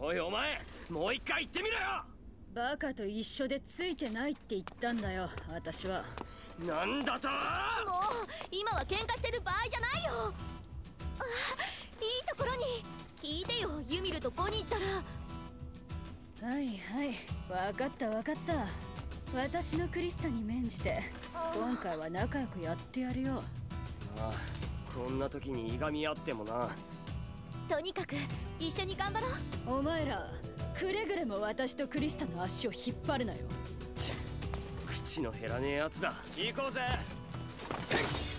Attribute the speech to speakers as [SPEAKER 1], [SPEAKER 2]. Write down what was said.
[SPEAKER 1] おいお前、もう一回言ってみろよ。
[SPEAKER 2] バカと一緒でついてないって言ったんだよ、私は。
[SPEAKER 1] なんだと。
[SPEAKER 3] もう今は喧嘩してる場合じゃないよ。あ、いいところに聞いてよ。ユミルとコニーったら。
[SPEAKER 2] はいはい、分かった分かった。私のクリスタに免じて今回は仲良くやってやるよ。
[SPEAKER 1] ああ、こんな時にいがみ合ってもな。
[SPEAKER 3] とにかく一緒に頑張ろう。
[SPEAKER 2] お前らくれぐれも私とクリスタの足を引っ張るなよ。
[SPEAKER 1] 口の減らねえやつだ。行こうぜ。